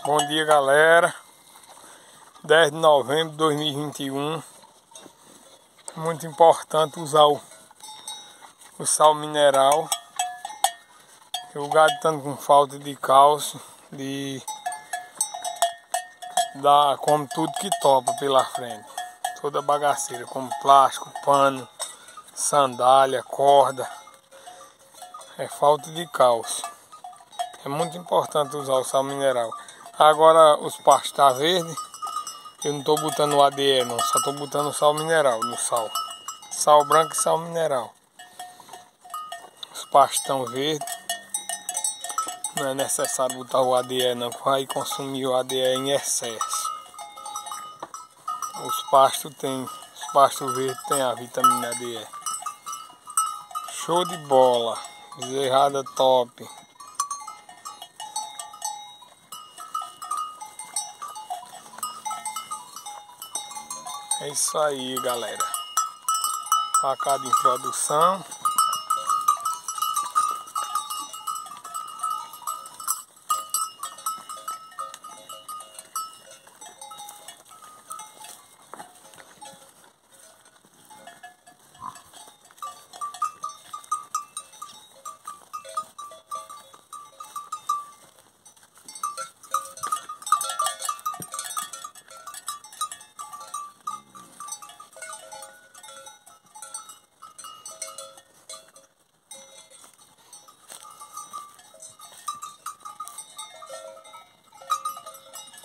Bom dia, galera. 10 de novembro de 2021. Muito importante usar o sal mineral. O gado estando com falta de cálcio, come tudo que topa pela frente. Toda bagaceira, como plástico, pano, sandália, corda. É falta de cálcio. É muito importante usar o sal mineral. Agora os pastos estão verdes. Eu não estou botando o ADE não, só estou botando o sal mineral no sal. Sal branco e sal mineral. Os pastos estão verdes. Não é necessário botar o ADE não, que vai consumir o ADE em excesso. Os pastos verdes têm a vitamina ADE. Show de bola. Bezerrada top. É isso aí, galera. Facada em produção.